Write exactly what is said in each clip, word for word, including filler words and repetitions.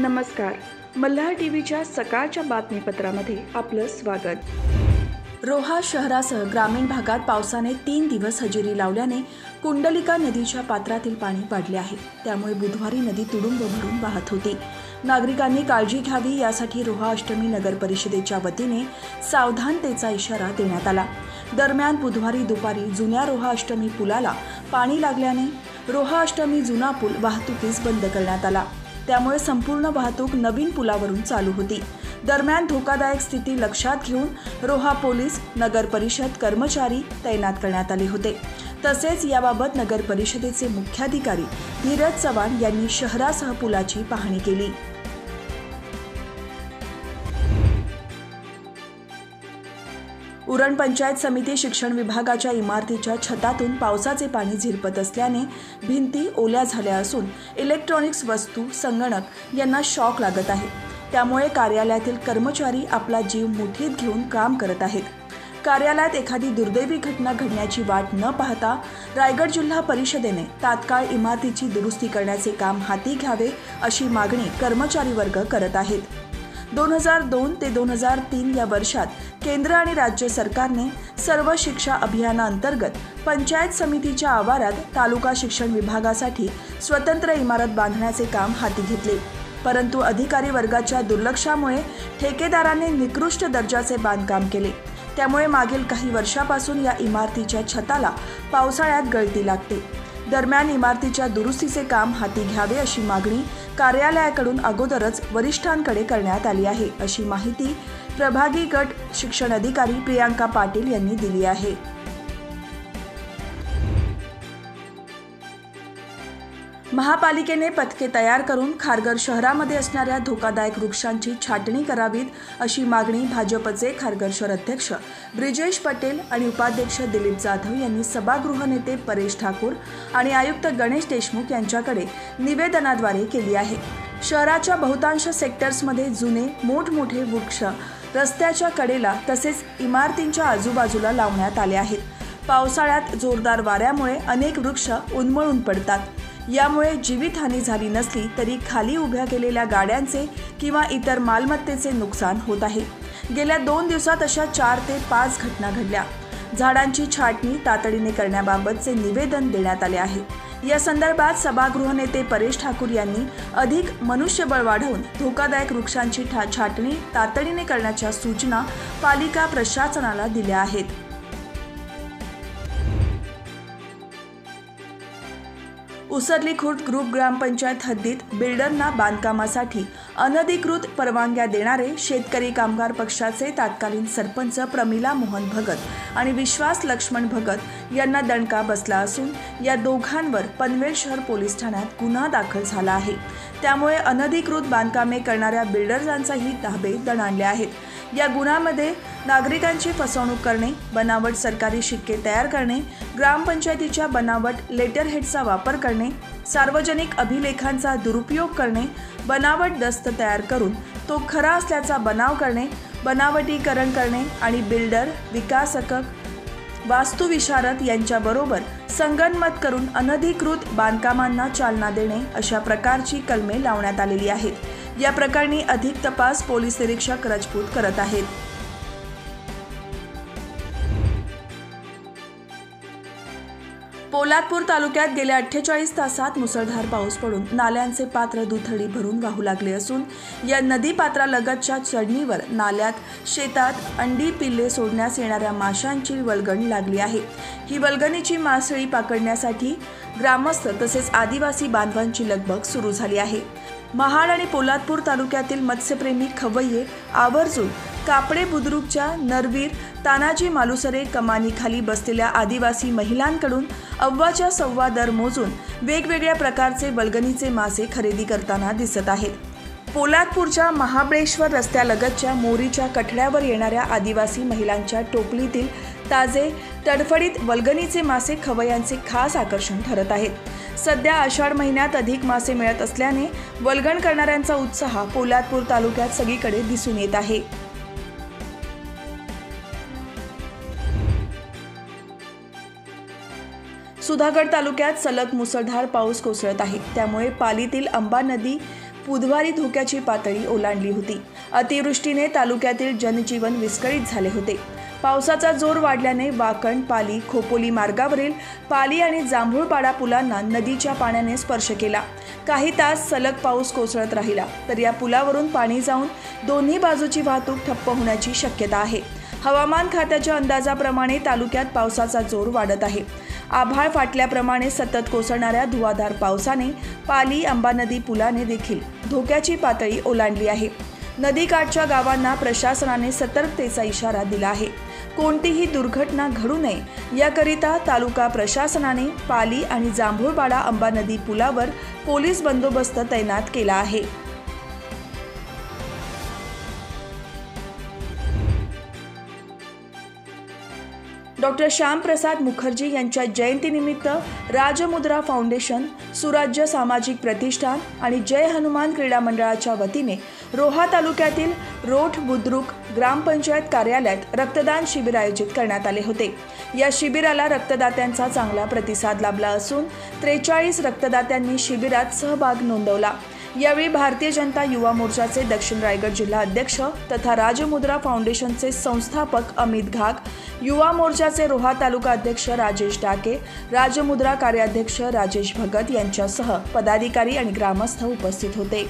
नमस्कार. मल्हार टीव्हीच्या सकाळच्या बातमीपत्रामध्ये आपलं स्वागत. रोहा शहरासह ग्रामीण भागात पावसाने तीन दिवस हजेरी लावल्याने कुंडलिका नदीच्या पात्रातील पाणी वाढले आहे. त्यामुळे बुधवारी नदी तुडुंब भरून वाहत होती. नागरिकांनी काळजी घ्यावी यासाठी रोहा अष्टमी नगर परिषदेच्या वतीने सावधानतेचा इशारा देण्यात आला. दरम्यान बुधवारी दुपारी जुन्या रोहा अष्टमी पुलाला पाणी लागल्याने रोहा अष्टमी जुना पूल वाहतुकीस बंद करण्यात आला. त्यामुळे संपूर्ण वाहतूक नवीन पुलावरून चालू होती. दरम्यान धोकादायक स्थिती लक्षात घेऊन रोहा पोलीस, नगर परिषद कर्मचारी तैनात करण्यात आले होते. तसेच याबाबत नगर परिषदेचे मुख्याधिकारी धीरज चव्हाण यांनी शहरासह पुलाची पाहणी केली. उरण पंचायत समिती शिक्षण विभागाच्या इमारतीच्या छतातून पावसाचे पाणी झिरपत असल्याने भिंती ओल्या झाल्या असून इलेक्ट्रॉनिक्स वस्तू, संगणक यांना शॉक लागत आहे. त्यामुळे कार्यालयातील कर्मचारी आपला जीव मुठीत घेऊन काम करत आहेत. कार्यालयात एखादी दुर्दैवी घटना घडण्याची वाट न पाहता रायगड जिल्हा परिषदेने तात्काळ इमारतीची दुरुस्ती करण्याचे काम हाती घ्यावे अशी मागणी कर्मचारी वर्ग करत आहेत. दोन हजार दोन ते दोन हजार तीन या वर्षात केंद्र आणि राज्य सरकारने सर्व शिक्षा अभियानाअंतर्गत पंचायत समितीच्या आवारात तालुका शिक्षण विभागासाठी स्वतंत्र इमारत बांधण्याचे काम हाती घेतले. परंतु अधिकारी वर्गाच्या दुर्लक्षामुळे ठेकेदाराने निकृष्ट दर्जाचे बांधकाम केले. त्यामुळे मागील काही वर्षापासून या इमारतीच्या छताला पावसाळ्यात गळती लागते. दरम्यान इमारतीच्या दुरुस्तीचे काम हाती घ्यावे अशी मागणी कार्यालयाकडून अगोदरच वरिष्ठांकडे करण्यात आली आहे, अशी माहिती प्रभागी गट शिक्षण अधिकारी प्रियांका पाटील यांनी दिली आहे. महापालिकेने पथके तयार करून खारघर शहरामध्ये असणाऱ्या धोकादायक वृक्षांची छाटणी करावीत अशी मागणी भाजपचे खारघर शहर अध्यक्ष ब्रिजेश पटेल आणि उपाध्यक्ष दिलीप जाधव यांनी सभागृह नेते परेश ठाकूर आणि आयुक्त गणेश देशमुख यांच्याकडे निवेदनाद्वारे केली आहे. शहराच्या बहुतांश सेक्टर्समध्ये जुने मोठमोठे वृक्ष रस्त्याच्या कडेला तसेच इमारतींच्या आजूबाजूला लावण्यात आले आहेत. पावसाळ्यात जोरदार वाऱ्यामुळे अनेक वृक्ष उन्मळून पडतात. यामुळे जीवितहानी झाली नसली तरी खाली उभ्या केलेल्या गाड्यांचे किंवा इतर मालमत्तेचे नुकसान होत आहे. गेल्या दोन दिवसात अशा चार ते पाच घटना घडल्या. झाडांची छाटणी तातडीने करण्याबाबतचे निवेदन देण्यात आले आहे. या संदर्भात सभागृह नेते परेश ठाकूर यांनी अधिक मनुष्यबळ वाढवून धोकादायक वृक्षांची छाटणी तातडीने करण्याच्या सूचना पालिका प्रशासनाला दिल्या आहेत. उसरली खुर्द ग्रुप ग्रामपंचायत हद्दीत बिल्डरना बांधकामासाठी अनधिकृत परवानग्या देणारे शेतकरी कामगार पक्षाचे तत्कालीन सरपंच प्रमिला मोहन भगत आणि विश्वास लक्ष्मण भगत यांना दणका बसला असून या दोघांवर पनवेल शहर पोलीस ठाण्यात गुन्हा दाखल झाला आहे. त्यामुळे अनधिकृत बांधकामे करणाऱ्या बिल्डर्सांचाही धाबे दणाणले आहेत. या गुन्ह्यामध्ये नागरिकांची फसवणूक करणे, बनावट सरकारी शिक्के तयार करणे, ग्रामपंचायतीच्या बनावट लेटरहेडचा वापर करणे, सार्वजनिक अभिलेखांचा दुरुपयोग करणे, बनावट दस्त तयार करून तो खरा असल्याचा बनाव करणे, बनावटीकरण करणे आणि बिल्डर, विकासक, वास्तुविशारद यांच्याबरोबर संगनमत करून अनधिकृत बांधकामांना चालना देणे अशा प्रकारची कलमे लावण्यात आलेली आहेत. या प्रकरणी अधिक तपास पोलीस निरीक्षक राजपूत करत आहेत. पोलादपूर तालुक्यात गेल्या अठ्ठेचाळीस तासात मुसळधार पाऊस पडून नाल्यांचे पात्र दुथडी भरून वाहू लागले असून या नदी पात्रालगतच्या चढणीवर नाल्यात, शेतात अंडी पिल्ले सोडण्यास येणाऱ्या माशांची वल्गण लागली आहे. ही वल्गणीची मासळी पकडण्यासाठी ग्रामस्थ तसेच आदिवासी बांधवांची लगबग सुरू झाली आहे. महाड आणि पोलादपूर तालुक्यातील मत्स्यप्रेमी खवय्ये आवर्जून कापडे बुद्रुकच्या नरवीर, तानाजी मालुसरे कमानीखाली बसलेल्या आदिवासी महिलांकडून अव्वाच्या सव्वा दर मोजून वेगवेगळ्या प्रकारचे वल्गणीचे मासे खरेदी करताना दिसत आहेत. पोलादपूरच्या महाबळेश्वर रस्त्यालगतच्या मोरीच्या कठड्यावर येणाऱ्या आदिवासी महिलांच्या टोपलीतील ताजे तडफडीत वल्गणीचे मासे खवय्यांचे खास आकर्षण ठरत आहेत. सध्या आषाढ महिन्यात अधिक मासे मिळत असल्याने वल्गण करणाऱ्यांचा उत्साह पोलादपूर तालुक्यात सगळीकडे दिसून येत आहे. सुधागड तालुक्यात सलग मुसळधार पाऊस कोसळत आहे. त्यामुळे पालीतील अंबा नदी बुधवारी धोक्याची पातळी ओलांडली होती। अतिवृष्टीने तालुक्यातील जनजीवन विस्कळीत झाले होते। पावसाचा जोर वाढल्याने वाकण, पाली, खोपोली मार्गावरील पाली आणि जांभूळपाडा पुलांना नदीच्या पाण्याने स्पर्श केला। काही तास सलग पाऊस कोसळत राहिला तर या पुलावरून पाणी जाऊन दोन्ही बाजूची वाहतूक ठप्प होण्याची शक्यता आहे। हवामान खात्याच्या अंदाजाप्रमाणे तालुक्यात पावसाचा जोर वाढत आहे। आभाळ फाटल्याप्रमाणे सतत कोसळणाऱ्या धुवाधार पावसाने पाली अंबा नदी पुलाने देखील धोक्याची पातळी ओलांडली आहे। नदीकाठच्या गावांना प्रशासनाने सतर्कतेचा इशारा दिला आहे। कोणतीही दुर्घटना घडू नये याकरिता तालुका प्रशासनाने पाली आणि जांभूळपाडा अंबा नदी पुलावर पोलीस बंदोबस्त तैनात केला आहे। डॉक्टर श्यामप्रसाद मुखर्जी यांच्या जयंतीनिमित्त राजमुद्रा फाउंडेशन, सुराज्य सामाजिक प्रतिष्ठान आणि जय हनुमान क्रीडा मंडळाच्या वतीने रोहा तालुक्यातील रोठ बुद्रुक ग्रामपंचायत कार्यालयात रक्तदान शिबिर आयोजित करण्यात आले होते। या शिबिराला रक्तदात्यांचा चांगला प्रतिसाद लाभला असून त्रेचाळीस रक्तदात्यांनी शिबिरात सहभाग नोंदवला। यावेळी भारतीय जनता युवा मोर्चाचे दक्षिण रायगड जिल्हा अध्यक्ष तथा राजमुद्रा फाउंडेशनचे संस्थापक अमित घाग, युवा मोर्चाचे रोहा तालुका अध्यक्ष राजेश डाके, राजमुद्रा कार्याध्यक्ष राजेश भगत यांच्यासह पदाधिकारी आणि ग्रामस्थ उपस्थित होते।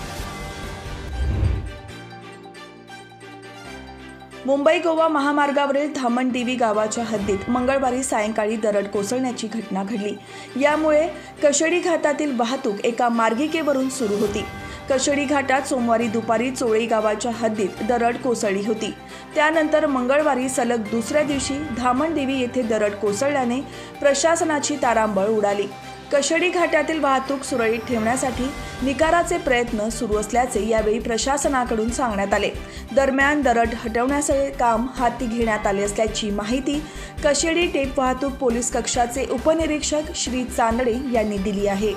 मुंबई गोवा महामार्गावरील धामणदिवी गावाच्या हद्दीत मंगळवारी सायंकाळी दरड कोसळण्याची घटना घडली। यामुळे कशेडी घाटातील वाहतूक एका मार्गिकेवरून सुरू होती। कशेडी घाटात सोमवारी दुपारी चोळी गावाच्या हद्दीत दरड कोसळली होती। त्यानंतर मंगळवारी सलग दुसऱ्या दिवशी धामणदिवी येथे दरड कोसळल्याने प्रशासनाची तारांबळ उडाली। कशेडी घाटातील वाहतूक सुरळीत ठेवण्यासाठी निकाराचे प्रयत्न सुरू असल्याचे यावेळी प्रशासनाकडून सांगण्यात आले। दरम्यान दरड हटवण्याचे काम हाती घेण्यात आले असल्याची माहिती कशेडी टेप वाहतूक पोलीस कक्षाचे उपनिरीक्षक श्री चांदडे यांनी दिली आहे।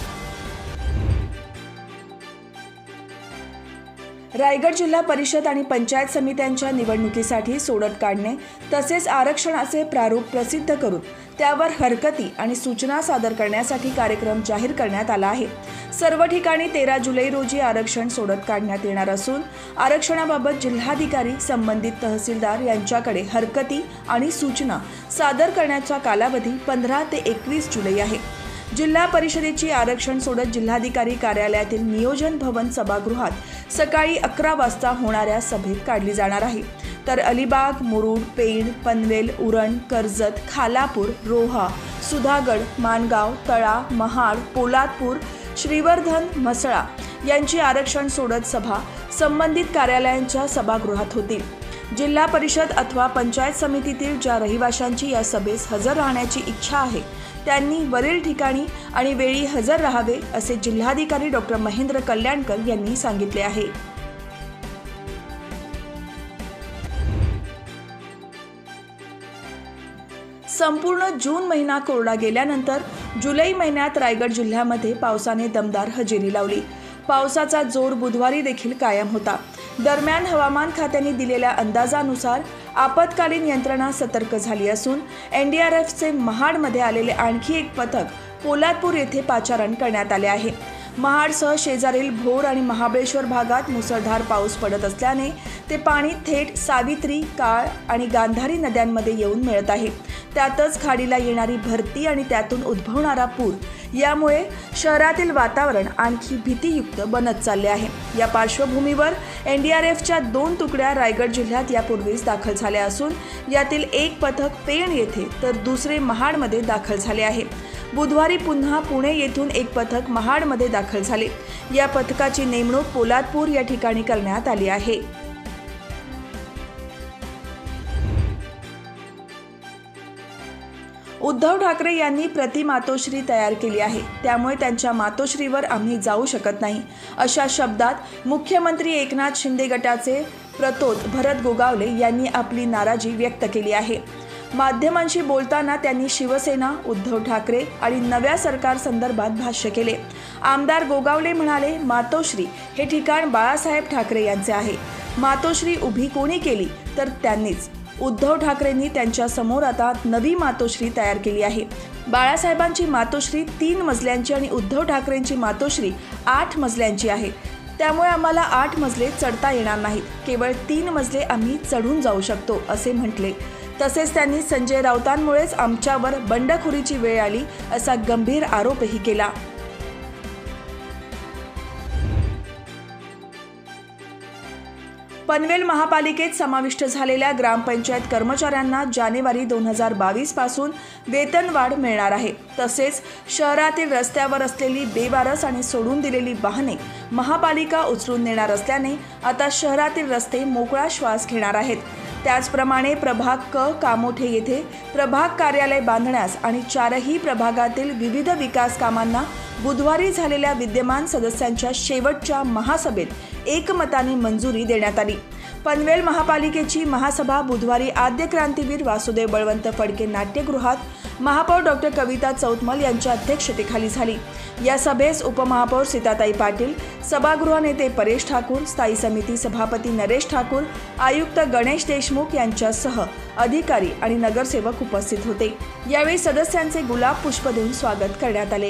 रायगड जिल्हा परिषद आणि पंचायत समित्यांच्या निवडणुकीसाठी सोडत काढणे तसेच आरक्षणाचे प्रारूप प्रसिद्ध करून त्यावर हरकती आणि सूचना सादर करण्यासाठी कार्यक्रम जाहीर करण्यात आला आहे। सर्व ठिकाणी तेरा जुलै रोजी आरक्षण सोडत काढण्यात येणार असून आरक्षणाबाबत जिल्हाधिकारी संबंधित तहसीलदार यांच्याकडे हरकती आणि सूचना सादर करण्याचा कालावधी पंधरा ते एकवीस जुलै आहे। जिल्हा परिषदेची आरक्षण सोडत जिल्हाधिकारी कार्यालयातील नियोजन भवन सभागृहात सकाळी अकरा वाजता होणाऱ्या सभेत काढली जाणार आहे। तर अलिबाग, मुरुड, पेण, पनवेल, उरण, कर्जत, खालापूर, रोहा, सुधागड, माणगाव, तळा, महाड, पोलादपूर, श्रीवर्धन, म्हसळा यांची आरक्षण सोडत सभा संबंधित कार्यालयांच्या सभागृहात होतील। जिल्हा परिषद अथवा पंचायत समितीतील ज्या रहिवाशांची या सभेस हजर राहण्याची इच्छा आहे त्यांनी वरील ठिकाणी आणि वेळी हजर राहावे असे जिल्हाधिकारी डॉक्टर महेंद्र कल्याणकर यांनी सांगितले आहे। संपूर्ण जून महिना कोरडा गेल्यानंतर जुलै महिन्यात रायगड जिल्ह्यामध्ये पावसाने दमदार हजेरी लावली। पावसाचा जोर बुधवारी देखील कायम होता। दरम्यान हवामान खात्याने दिलेल्या अंदाजानुसार आपत्कालीन यंत्रणा सतर्क झाली असून एन डी आर एफचे महाडमध्ये आलेले आणखी एक पथक पोलादपूर येथे पाचारण करण्यात आले आहे। महाडसह शेजारील भोर आणि महाबळेश्वर भागात मुसळधार पाऊस पडत असल्याने ते पाणी थेट सावित्री, काळ आणि गांधारी नद्यांमध्ये येऊन मिळत आहे। त्यातच खाडीला येणारी भरती आणि त्यातून उद्भवणारा पूर यामुळे शहरातील वातावरण आणखी भीतीयुक्त बनत चालले आहे। या पार्श्वभूमीवर एन डी आर एफच्या दोन तुकड्या रायगड जिल्ह्यात यापूर्वीच दाखल झाल्या असून यातील एक पथक पेण येथे तर दुसरे महाडमध्ये दाखल झाले आहे। बुधवारी पुन्हा पुणे येथून एक पथक महाडमध्ये दाखल झाले। या पथकाची नेमणूक पोलादपूर या ठिकाणी करण्यात आली आहे। उद्धव ठाकरे यांनी प्रति मातोश्री तयार केली आहे, त्यामुळे त्यांच्या मातोश्रीवर आम्ही जाऊ शकत नाही अशा शब्दात मुख्यमंत्री एकनाथ शिंदे गटाचे प्रतोद भरत गोगावले यांनी आपली नाराजी व्यक्त केली आहे। माध्यमांशी बोलताना त्यांनी शिवसेना, उद्धव ठाकरे आणि नव्या सरकार संदर्भात भाष्य केले। आमदार गोगावले म्हणाले, मातोश्री हे ठिकाण बाळासाहेब ठाकरे यांचे आहे। मातोश्री उभी कोणी केली तर त्यांनीच। उद्धव ठाकरेंनी त्यांच्या समोर आता नवी मातोश्री तयार केली आहे। बाळासाहेबांची मातोश्री तीन मजल्यांची आणि उद्धव ठाकरेंची मातोश्री आठ मजल्यांची आहे। त्यामुळे आम्हाला आठ मजले चढता येणार नाहीत, केवळ तीन मजले आम्ही चढून जाऊ शकतो असे म्हटले। तसेच त्यांनी संजय राऊतांमुळेच आमच्यावर बंडखोरीची वेळ आली असा गंभीर आरोपही केला। पनवेल महापालिकेत समाविष्ट झालेल्या ग्रामपंचायत कर्मचाऱ्यांना जानेवारी दोन हजार बावीस पासून वेतनवाढ मिळणार आहे। तसेच शहरातील रस्त्यावर असलेली बेवारस आणि सोडून दिलेली वाहने महापालिका उचलून नेणार असल्याने आता शहरातील रस्ते मोकळा श्वास घेणार आहेत। त्याचप्रमाणे प्रभाग क कामोठे येथे प्रभाग कार्यालय बांधण्यास आणि चारही प्रभागातील विविध विकास कामांना बुधवारी झालेल्या विद्यमान सदस्यांच्या शेवटच्या महासभेत एकमताने मंजुरी देण्यात आली। पनवेल महापालिकेची महासभा बुधवारी आद्य क्रांतीवीर वासुदेव बळवंत फडके नाट्यगृहात महापौर डॉक्टर कविता चौतमल यांच्या अध्यक्षतेखाली झाली। या सभेस उपमहापौर सीताताई पाटील, सभागृह नेते परेश ठाकूर, स्थायी समिती सभापती नरेश ठाकूर, आयुक्त गणेश देशमुख यांच्यासह अधिकारी आणि नगरसेवक उपस्थित होते। यावेळी सदस्यांचे गुलाब पुष्प देऊन स्वागत करण्यात आले।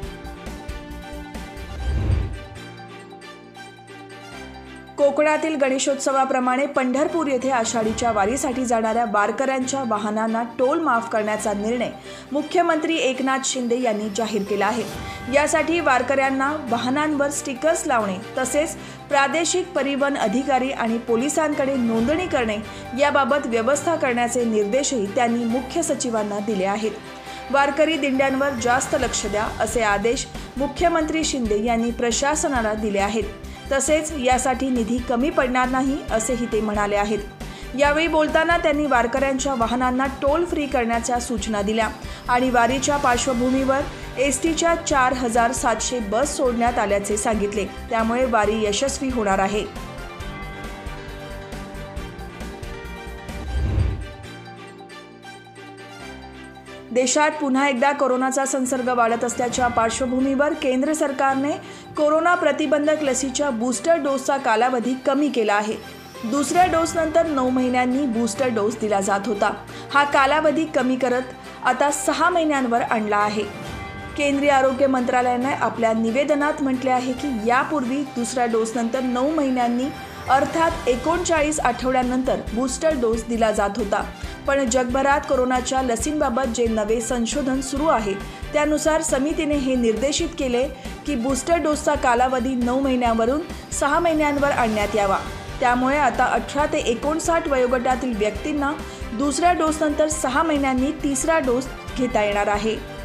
कोकणातील गणेशोत्सवाप्रमाणे पंढरपूर येथे आषाढीच्या वारीसाठी जाणाऱ्या वारकऱ्यांच्या वाहनांना टोल माफ करण्याचा निर्णय मुख्यमंत्री एकनाथ शिंदे यांनी जाहीर केला आहे। यासाठी वारकऱ्यांना वाहनांवर स्टिकर्स लावणे तसेच प्रादेशिक परिवहन अधिकारी आणि पोलिसांकडे नोंदणी करणे याबाबत व्यवस्था करण्याचे निर्देशही त्यांनी मुख्य सचिवांना दिले आहेत। वारकरी दिंड्यांवर जास्त लक्ष द्या असे आदेश मुख्यमंत्री शिंदे यांनी प्रशासनाला दिले आहेत। तसेच यासाठी निधी कमी पडणार नाही असेही ते म्हणाले आहेत। यावेळी बोलताना त्यांनी वारकऱ्यांच्या वाहनांना टोल फ्री करण्याच्या सूचना दिल्या आणि वारीच्या पार्श्वभूमीवर एस टीच्या चार हजार सातशे बस सोडण्यात आल्याचे सांगितले। त्यामुळे वारी यशस्वी होणार आहे। देशात पुन्हा एकदा कोरोनाचा संसर्ग वाढत असल्याच्या पार्श्वभूमीवर केंद्र सरकारने कोरोना प्रतिबंधक लसीच्या बूस्टर डोसचा कालावधी कमी केला आहे। दुसऱ्या डोसनंतर नऊ महिन्यांनी बूस्टर डोस दिला जात होता। हा कालावधी कमी करत आता सहा महिन्यांवर आणला आहे। केंद्रीय आरोग्य मंत्रालयाने आपल्या निवेदनात म्हटले आहे की यापूर्वी दुसऱ्या डोसनंतर नऊ महिन्यांनी अर्थात एकोणचाळीस आठवड्यांनंतर बूस्टर डोस दिला जात होता। पण जगभरात कोरोनाच्या लसींबाबत जे नवे संशोधन सुरू आहे त्यानुसार समितीने हे निर्देशित केले की बूस्टर डोसचा कालावधी नऊ महिन्यांवरून सहा महिन्यांवर आणण्यात यावा। त्यामुळे आता अठरा ते एकोणसाठ वयोगटातील व्यक्तींना दुसऱ्या डोसनंतर सहा महिन्यांनी तिसरा डोस घेता येणार आहे।